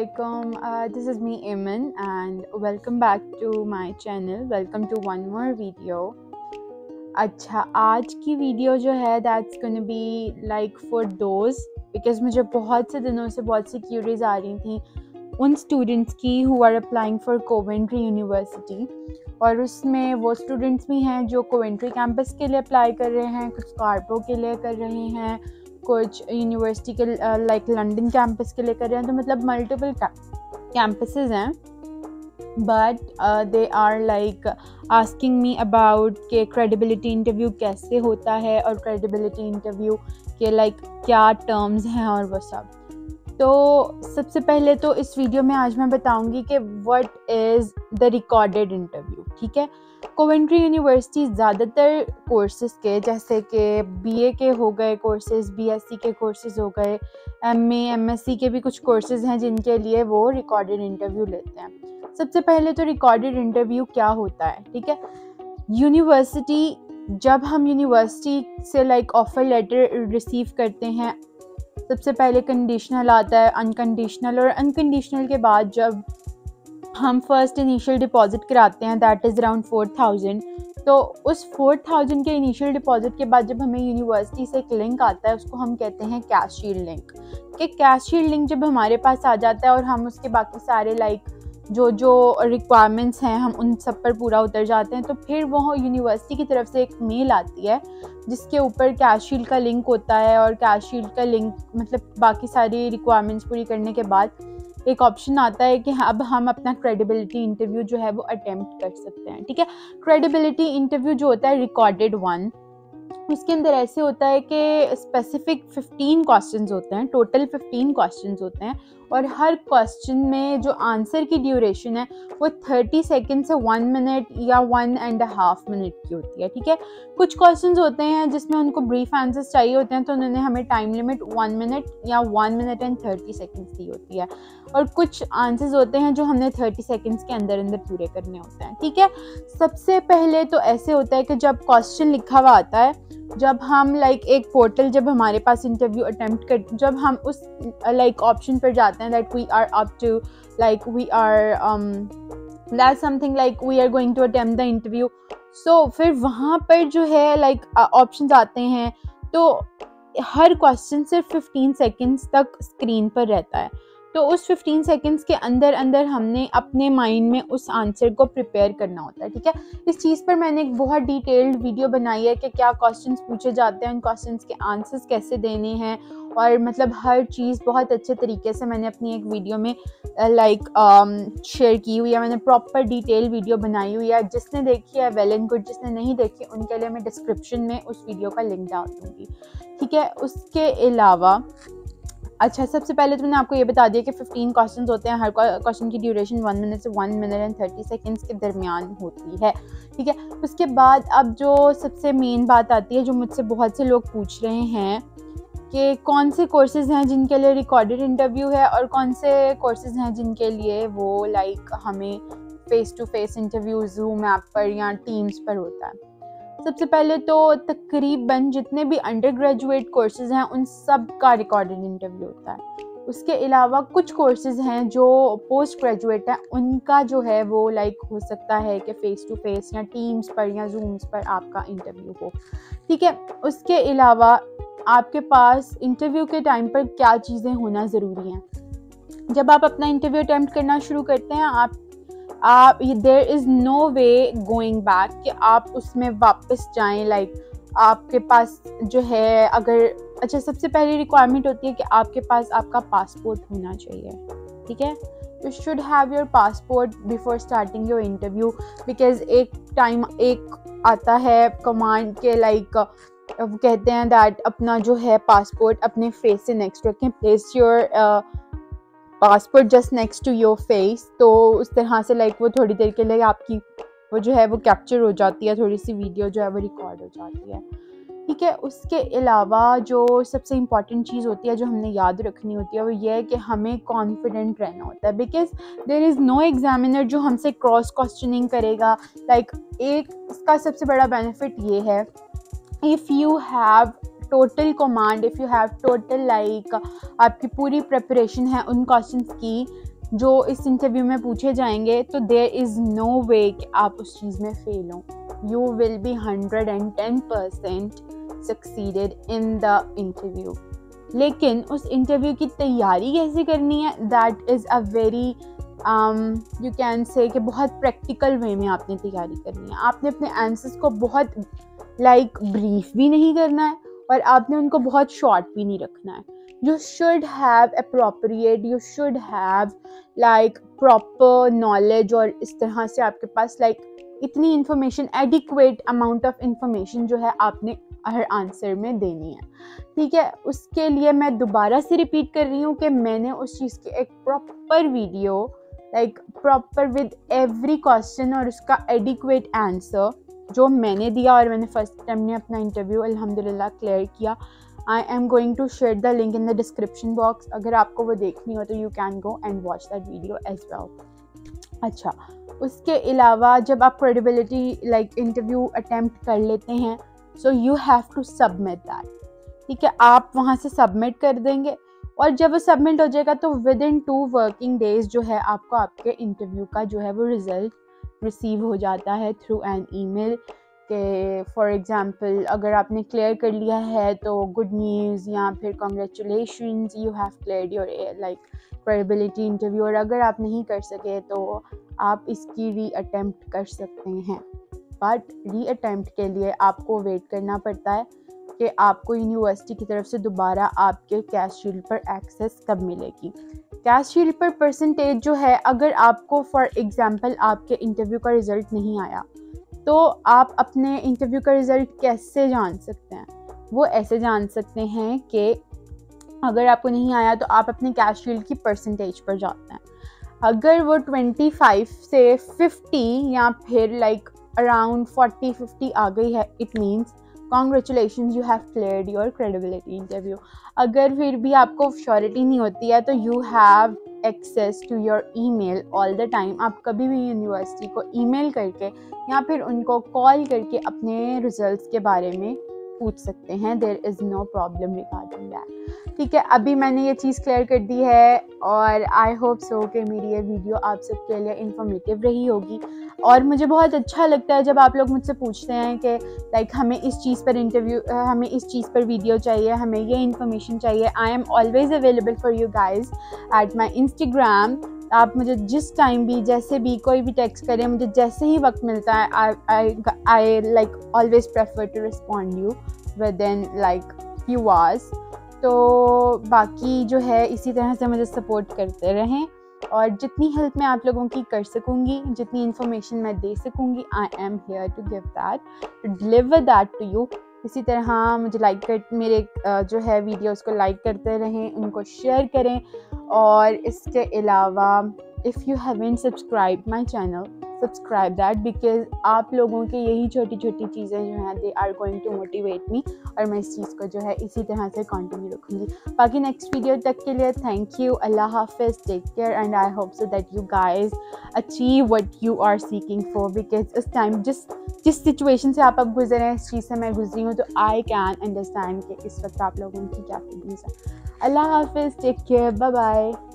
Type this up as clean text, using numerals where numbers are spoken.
Assalamualaikum. This is me Iman and welcome back to my channel. Welcome to one more video. अच्छा, आज की video जो है that's gonna be like for those because मुझे बहुत से दिनों से बहुत सी क्यूरीज आ रही थी उन स्टूडेंट्स की who are applying for Coventry University, और उसमें वो स्टूडेंट्स भी हैं जो कोवेंट्री कैंपस के लिए अप्लाई कर रहे हैं, कुछ स्कॉर्पो के लिए कर रहे हैं, कुछ यूनिवर्सिटी के लाइक लंदन कैंपस के लिए कर रहे हैं। तो मतलब मल्टीपल कैंपसेस हैं, but they are like asking me about के क्रेडिबिलिटी इंटरव्यू कैसे होता है और क्रेडिबिलिटी इंटरव्यू के लाइक क्या टर्म्स हैं और वो सब। तो सबसे पहले तो इस वीडियो में आज मैं बताऊंगी कि what is the recorded interview. ठीक है, कोवेंट्री यूनिवर्सिटी ज़्यादातर कोर्सेज़ के जैसे कि बीए के हो गए कोर्सेज़, बीएससी के कोर्सेज़ हो गए, एमए एमएससी के भी कुछ कोर्सेज़ हैं जिनके लिए वो रिकॉर्डेड इंटरव्यू लेते हैं। सबसे पहले तो रिकॉर्डेड इंटरव्यू क्या होता है। ठीक है, यूनिवर्सिटी, जब हम यूनिवर्सिटी से लाइक ऑफ़र लेटर रिसीव करते हैं, सबसे पहले कंडीशनल आता है, अनकंडीशनल, और अनकंडीशनल के बाद जब हम फर्स्ट इनिशियल डिपॉजिट कराते हैं दैट इज़ अराउंड 4000। तो उस 4000 के इनिशियल डिपॉजिट के बाद जब हमें यूनिवर्सिटी से एक लिंक आता है उसको हम कहते हैं कैशशील्ड लिंक। कि कैशशील्ड लिंक जब हमारे पास आ जाता है और हम उसके बाकी सारे लाइक जो रिक्वायरमेंट्स हैं हम उन सब पर पूरा उतर जाते हैं, तो फिर वो यूनिवर्सिटी की तरफ से एक मेल आती है जिसके ऊपर कैशशील्ड का लिंक होता है, और कैशशील्ड का लिंक मतलब बाकी सारी रिक्वायरमेंट्स पूरी करने के बाद एक ऑप्शन आता है कि अब हम अपना क्रेडिबिलिटी इंटरव्यू जो है वो अटेम्प्ट कर सकते हैं। ठीक है, क्रेडिबिलिटी इंटरव्यू जो होता है रिकॉर्डेड वन, उसके अंदर ऐसे होता है कि स्पेसिफिक 15 क्वेश्चंस होते हैं, टोटल 15 क्वेश्चंस होते हैं, और हर क्वेश्चन में जो आंसर की ड्यूरेशन है वो 30 सेकंड से 1 मिनट या 1.5 मिनट की होती है। ठीक है, कुछ क्वेश्चंस होते हैं जिसमें उनको ब्रीफ आंसर्स चाहिए होते हैं, तो उन्होंने हमें टाइम लिमिट 1 मिनट या 1 मिनट एंड 30 सेकंड्स दी होती है, और कुछ आंसर्स होते हैं जो हमने 30 सेकंड्स के अंदर अंदर पूरे करने होते हैं। ठीक है, सबसे पहले तो ऐसे होता है कि जब क्वेश्चन लिखा हुआ आता है, जब हम लाइक एक पोर्टल, जब हमारे पास इंटरव्यू अटेम्प्ट कर, जब हम उस लाइक ऑप्शन पर जाते हैं that we are up to like we are that something like we are going to attempt the interview, so फिर वहाँ पर जो है लाइक ऑप्शंस आते हैं, तो हर क्वेश्चन सिर्फ 15 सेकंड्स तक स्क्रीन पर रहता है। तो उस 15 सेकंड्स के अंदर अंदर हमने अपने माइंड में उस आंसर को प्रिपेयर करना होता है। ठीक है, इस चीज़ पर मैंने एक बहुत डिटेल्ड वीडियो बनाई है कि क्या क्वेश्चंस पूछे जाते हैं, उन क्वेश्चंस के आंसर्स कैसे देने हैं, और मतलब हर चीज़ बहुत अच्छे तरीके से मैंने अपनी एक वीडियो में लाइक शेयर की हुई है। मैंने प्रॉपर डिटेल वीडियो बनाई हुई है, जिसने देखी है वेल एंड गुड, जिसने नहीं देखी उनके लिए मैं डिस्क्रिप्शन में उस वीडियो का लिंक डाल दूँगी। ठीक है, उसके अलावा अच्छा, सबसे पहले तो मैंने आपको ये बता दिया कि 15 क्वेश्चंस होते हैं, हर क्वेश्चन की ड्यूरेशन 1 मिनट से 1 मिनट एंड 30 सेकंड्स के दरमियान होती है। ठीक है, उसके बाद अब जो सबसे मेन बात आती है, जो मुझसे बहुत से लोग पूछ रहे हैं कि कौन से कोर्सेज़ हैं जिनके लिए रिकॉर्डेड इंटरव्यू है और कौन से कोर्सेज़ हैं जिनके लिए वो लाइक हमें face to face interview Zoom app पर या टीम्स पर होता है। सबसे पहले तो तकरीबन जितने भी अंडर ग्रेजुएट कोर्सेज़ हैं उन सब का रिकॉर्डेड इंटरव्यू होता है। उसके अलावा कुछ कोर्सेज़ हैं जो पोस्ट ग्रेजुएट हैं, उनका जो है वो लाइक हो सकता है कि फ़ेस टू फेस या टीम्स पर या जूम्स पर आपका इंटरव्यू हो। ठीक है, उसके अलावा आपके पास इंटरव्यू के टाइम पर क्या चीज़ें होना ज़रूरी हैं। जब आप अपना इंटरव्यू अटैम्प्ट करना शुरू करते हैं, आप there is no way going back कि आप उसमें वापस जाएं। लाइक आपके पास जो है अगर अच्छा, सबसे पहली रिक्वायरमेंट होती है कि आपके पास आपका पासपोर्ट होना चाहिए। ठीक है, you should have your passport before starting your interview, because एक टाइम एक आता है कमांड के लाइक कहते हैं दैट अपना जो है पासपोर्ट अपने फेस से नेक्स्ट रखें, place your passport just next to your face. तो उस तरह से लाइक वो थोड़ी देर के लिए आपकी वो जो है वो कैप्चर हो जाती है, थोड़ी सी वीडियो जो है वो रिकॉर्ड हो जाती है। ठीक है, उसके अलावा जो सबसे इम्पॉर्टेंट चीज़ होती है जो हमने याद रखनी होती है वो ये है कि हमें कॉन्फिडेंट रहना होता है, because there is no examiner जो हमसे क्रॉस क्वेश्चनिंग करेगा। लाइक एक इसका सबसे बड़ा बेनिफिट ये है, if you have total command, if you have total like आपकी पूरी प्रिपरेशन है उन क्वेश्चंस की, जो इस इंटरव्यू में पूछे जाएंगे, तो देयर इज़ नो वे कि आप उस चीज़ में फेल हों. You will be 110% succeeded in the interview. लेकिन उस इंटरव्यू की तैयारी कैसे करनी है, that is a very you can say कि बहुत प्रैक्टिकल वे में आपने तैयारी करनी है. आपने अपने आंसर्स को बहुत ब्रीफ भी नहीं करना है और आपने उनको बहुत शॉर्ट भी नहीं रखना है. You should have appropriate, you should have proper knowledge, और इस तरह से आपके पास इतनी information, adequate amount of information जो है आपने हर आंसर में देनी है. ठीक है, उसके लिए मैं दोबारा से रिपीट कर रही हूँ कि मैंने उस चीज़ की एक proper video proper with every question और उसका एडिक्वेट आंसर जो मैंने दिया, और मैंने फर्स्ट टाइम ने अपना इंटरव्यू अल्हम्दुलिल्लाह क्लियर किया. I am going to share the link in the description box. अगर आपको वो देखनी हो तो you can go and watch that video as well. अच्छा, उसके अलावा जब आप credibility interview attempt कर लेते हैं, so you have to submit that. ठीक है, आप वहाँ से submit कर देंगे और जब वो submit हो जाएगा तो within 2 working days जो है आपको आपके interview का जो है वो result receive हो जाता है through an email. कि फॉर एग्ज़ाम्पल अगर आपने क्लियर कर लिया है तो गुड न्यूज़, या फिर congratulations, you have cleared your credibility interview. और अगर आप नहीं कर सके तो आप इसकी री अटेम्प्ट कर सकते हैं. बट री अटेम्प्ट के लिए आपको वेट करना पड़ता है कि आपको यूनिवर्सिटी की तरफ से दोबारा आपके कैश शील्ड पर एक्सेस कब मिलेगी. कैश शील्ड पर परसेंटेज जो है, अगर आपको फॉर एग्ज़ाम्पल आपके इंटरव्यू का रिज़ल्ट नहीं आया तो आप अपने इंटरव्यू का रिज़ल्ट कैसे जान सकते हैं? वो ऐसे जान सकते हैं कि अगर आपको नहीं आया तो आप अपने कैश शील्ड की परसेंटेज पर जाते हैं. अगर वो 25 से 50 या फिर अराउंड 40-50 आ गई है, it means congratulations, you have cleared your credibility interview. अगर फिर भी आपको श्योरिटी नहीं होती है तो you have access to your email all the time. आप कभी भी यूनिवर्सिटी को ईमेल करके या फिर उनको कॉल करके अपने रिजल्ट्स के बारे में पूछ सकते हैं. There is no problem regarding that. ठीक है, अभी मैंने ये चीज़ क्लियर कर दी है और आई होप सो कि मेरी ये वीडियो आप सबके लिए इंफॉर्मेटिव रही होगी. और मुझे बहुत अच्छा लगता है जब आप लोग मुझसे पूछते हैं कि हमें इस चीज़ पर हमें इस चीज़ पर वीडियो चाहिए, हमें ये इन्फॉर्मेशन चाहिए. I am always available for you guys at my Instagram. आप मुझे जिस टाइम भी, जैसे भी, कोई भी टेक्स्ट करें, मुझे जैसे ही वक्त मिलता है, I always prefer to respond you within few hours. तो बाकी जो है इसी तरह से मुझे सपोर्ट करते रहें और जितनी हेल्प मैं आप लोगों की कर सकूँगी, जितनी इन्फॉर्मेशन मैं दे सकूँगी, I am here to give that, to deliver that to you. इसी तरह मुझे मेरे जो है वीडियोस को लाइक करते रहें, उनको शेयर करें. और इसके अलावा if you haven't subscribe my channel, subscribe that, because आप लोगों के यही छोटी छोटी चीज़ें जो हैं they are going to motivate me, और मैं इस चीज़ को जो है इसी तरह से कंटिन्यू रखूँगी. बाकी नेक्स्ट वीडियो तक के लिए थैंक यू. अल्लाह हाफिज़, take care, and I hope so that you guys achieve what you are seeking for. Because इस टाइम जिस सिचुएशन से आप अब गुजरे हैं, इस चीज़ से मैं गुजरी हूँ, तो आई कैन अंडरस्टैंड कि इस वक्त आप लोगों की क्या फीलिंग्स है. अल्लाह हाफिज़, टेक केयर, बाय बाय.